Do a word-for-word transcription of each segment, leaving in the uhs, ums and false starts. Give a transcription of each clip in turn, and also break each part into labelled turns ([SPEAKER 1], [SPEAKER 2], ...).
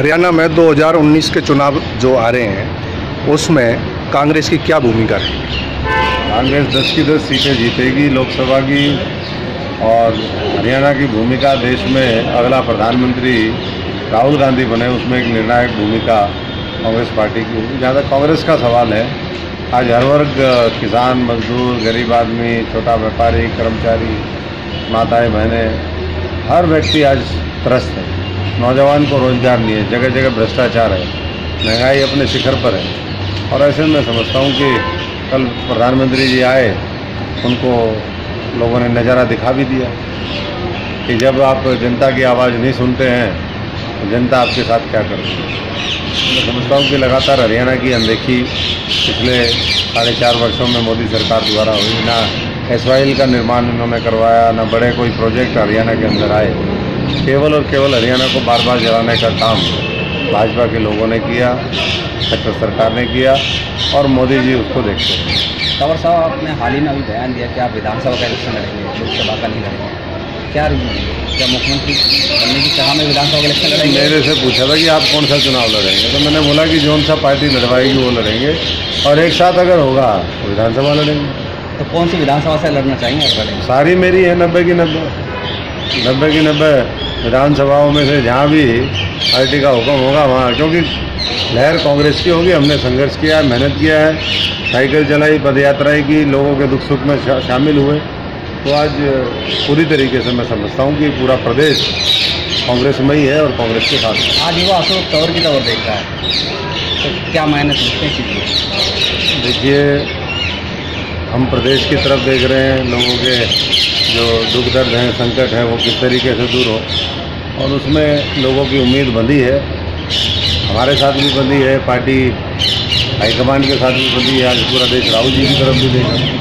[SPEAKER 1] हरियाणा में दो हज़ार उन्नीस के चुनाव जो आ रहे हैं उसमें कांग्रेस की क्या भूमिका रहेगी?
[SPEAKER 2] कांग्रेस दस की दस सीटें जीतेगी लोकसभा की, और हरियाणा की भूमिका देश में अगला प्रधानमंत्री राहुल गांधी बने उसमें एक निर्णायक भूमिका कांग्रेस पार्टी की होगी। जहाँ तक कांग्रेस का सवाल है, आज हर वर्ग, किसान, मजदूर, गरीब आदमी, छोटा व्यापारी, कर्मचारी, माताएं, बहनें, हर व्यक्ति आज त्रस्त है। नौजवान को रोजगार नहीं है, जगह जगह भ्रष्टाचार है, महंगाई अपने शिखर पर है। और ऐसे में समझता हूँ कि कल प्रधानमंत्री जी आए, उनको लोगों ने नज़ारा दिखा भी दिया कि जब आप जनता की आवाज़ नहीं सुनते हैं तो जनता आपके साथ क्या करती है। मैं समझता हूँ कि लगातार हरियाणा की अनदेखी पिछले साढ़े चार वर्षों में मोदी सरकार द्वारा हुई। ना एस वाई एल का निर्माण इन्होंने करवाया, ना बड़े कोई प्रोजेक्ट हरियाणा के अंदर आए। केवल और केवल हरियाणा को बार बार जलाने का काम भाजपा के लोगों ने किया, सेंट्रल सरकार ने किया, और मोदी जी उसको देखते हैं।
[SPEAKER 3] तंवर साहब, आपने हाल ही में अभी बयान दिया कि आप विधानसभा का इलेक्शन लड़ेंगे, लोकसभा का नहीं लड़ेंगे। क्या क्या मुख्यमंत्री बनने की चाह में विधानसभा का इलेक्शन लड़ेंगे?
[SPEAKER 2] मेरे से पूछा था कि आप कौन सा चुनाव लड़ेंगे, तो मैंने बोला कि जौन सा पार्टी लड़वाएगी वो लड़ेंगे, और एक साथ अगर होगा तो विधानसभा लड़ेंगे।
[SPEAKER 3] तो कौन सी विधानसभा से लड़ना चाहेंगे आप? लड़ेंगे
[SPEAKER 2] सारी मेरी है, नब्बे की नब्बे नब्बे की नब्बे विधानसभाओं में से जहाँ भी पार्टी का हुक्म होगा वहाँ, क्योंकि लहर कांग्रेस की होगी। हमने संघर्ष किया है, मेहनत किया है, साइकिल चलाई, पदयात्राएं की, लोगों के दुख सुख में शा, शामिल हुए। तो आज पूरी तरीके से मैं समझता हूँ कि पूरा प्रदेश कांग्रेस में ही है और कांग्रेस के साथ।
[SPEAKER 3] आज युवा अशोक तंवर की तरफ देख रहा है, तो क्या मायने समझते हैं?
[SPEAKER 2] देखिए, हम प्रदेश की तरफ देख रहे हैं, लोगों के जो दुख दर्द हैं, संकट है, वो किस तरीके से दूर हो, और उसमें लोगों की उम्मीद बंधी है। हमारे साथ भी बंधी है, पार्टी हाईकमान के साथ भी बंधी है। आज पूरा देश राहुल जी की तरफ भी देख रहा है।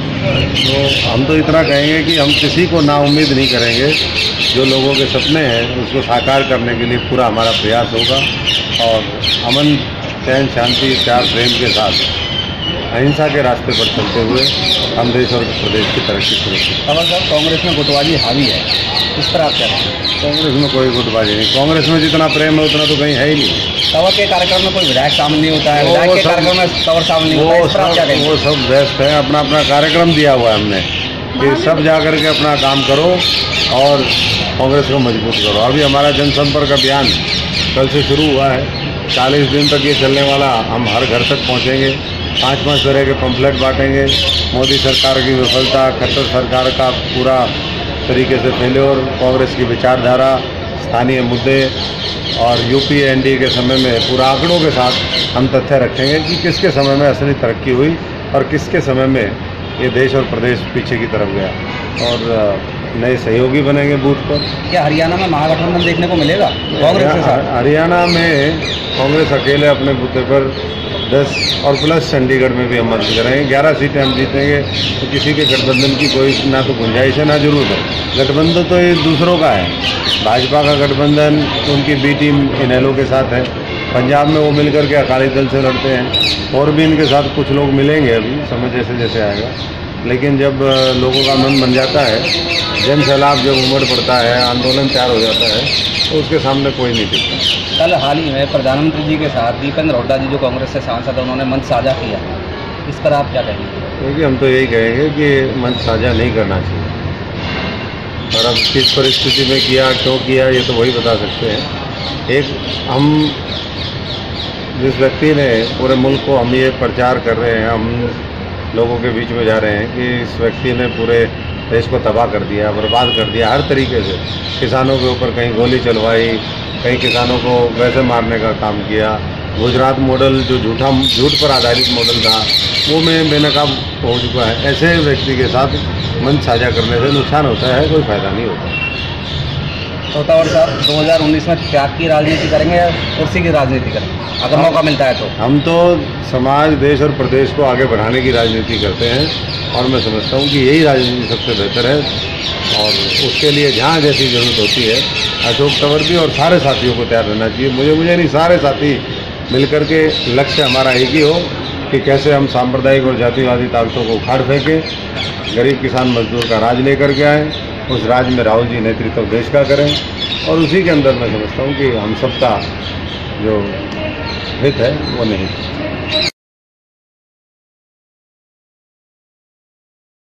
[SPEAKER 2] तो हम तो इतना कहेंगे कि हम किसी को नाउम्मीद नहीं करेंगे। जो लोगों के सपने हैं उसको साकार करने के लिए पूरा हमारा प्रयास होगा, और अमन, चैन, शांति, प्यार, प्रेम के साथ अहिंसा के रास्ते पर चलते हुए हम देश और प्रदेश की तरक्की सुनिश्चित।
[SPEAKER 3] तंवर साहब, कांग्रेस में गुटबाजी हावी है, इस पर आप क्या कहें?
[SPEAKER 2] कांग्रेस में कोई गुटबाजी नहीं। कांग्रेस में जितना प्रेम है उतना तो कहीं है ही नहीं।
[SPEAKER 3] तंवर के कार्यक्रम में कोई विधायक शामिल नहीं होता है, विधायक के कार्यक्रम में तंवर शामिल नहीं होता है, इस पर आप क्या कहेंगे?
[SPEAKER 2] वो सब व्यस्त है, अपना अपना कार्यक्रम दिया हुआ है हमने कि सब जा करके अपना काम करो और कांग्रेस को मजबूत करो। अभी हमारा जनसंपर्क अभियान कल से शुरू हुआ है, चालीस दिन तक ये चलने वाला। हम हर घर तक पहुँचेंगे, पाँच पाँच तरह के पंपलेट बांटेंगे। मोदी सरकार की विफलता, खट्टर सरकार का पूरा तरीके से फेल्योर, कांग्रेस की विचारधारा, स्थानीय मुद्दे, और यूपीए एनडीए के समय में पूरा आंकड़ों के साथ हम तथ्य रखेंगे कि किसके समय में असली तरक्की हुई और किसके समय में ये देश और प्रदेश पीछे की तरफ गया। और नए सहयोगी बनेंगे बूथ पर।
[SPEAKER 3] क्या हरियाणा में महागठबंधन देखने को मिलेगा कांग्रेस के साथ?
[SPEAKER 2] हरियाणा में कांग्रेस अकेले अपने बूथे पर दस, और प्लस चंडीगढ़ में भी हम मदद करेंगे। ग्यारह सीटें हम जीतेंगे, तो किसी के गठबंधन की कोई ना तो गुंजाइश है ना जरूरत है। गठबंधन तो ये दूसरों का है। भाजपा का गठबंधन उनकी बी टीम इनेलो के साथ है। पंजाब में वो मिलकर के अकाली दल से लड़ते हैं, और भी इनके साथ कुछ लोग मिलेंगे अभी समय जैसे जैसे आएगा। लेकिन जब लोगों का मन बन जाता है, जन सैलाब जब उमड़ पड़ता है, आंदोलन तैयार हो जाता है, तो उसके सामने कोई नहीं टिकता।
[SPEAKER 3] कल हाल ही में प्रधानमंत्री जी के साथ दीपेंद्र हुड्डा जी, जो कांग्रेस से सांसद है, उन्होंने मंच साझा किया। इस पर आप क्या कहेंगे?
[SPEAKER 2] देखिए, हम तो यही कहेंगे कि मंच साझा नहीं करना चाहिए, और अब किस परिस्थिति में किया, क्यों किया, ये तो वही बता सकते हैं। एक हम जिस व्यक्ति ने पूरे मुल्क को, हम ये प्रचार कर रहे हैं, हम लोगों के बीच में जा रहे हैं कि इस व्यक्ति ने पूरे देश को तबाह कर दिया, बर्बाद कर दिया हर तरीके से। किसानों के ऊपर कहीं गोली चलवाई, कहीं किसानों को वैसे मारने का काम किया। गुजरात मॉडल जो झूठा झूठ पर आधारित मॉडल था, वो में बेनकाब हो चुका है। ऐसे व्यक्ति के साथ मंच साझा करने से नुकसान होता है, कोई फायदा नहीं होता।
[SPEAKER 3] तो तंवर साहब, दो हज़ार उन्नीस में त्याग की राजनीति करेंगे या कुर्सी की राजनीति करेंगे, अगर मौका मिलता है तो?
[SPEAKER 2] हम तो समाज, देश और प्रदेश को आगे बढ़ाने की राजनीति करते हैं, और मैं समझता हूँ कि यही राजनीति सबसे बेहतर है। और उसके लिए जहाँ जैसी ज़रूरत होती है, अशोक तंवर भी और सारे साथियों को तैयार रहना चाहिए। मुझे मुझे नहीं, सारे साथी मिलकर के लक्ष्य हमारा एक ही हो कि कैसे हम सांप्रदायिक और जातिवादी ताकतों को उखाड़ फेंकें, गरीब किसान मजदूर का राज लेकर के आएँ, उस राज में राहुल जी नेतृत्व देश का करें, और उसी के अंदर मैं समझता हूँ कि हम सबका जो हित है वो नहीं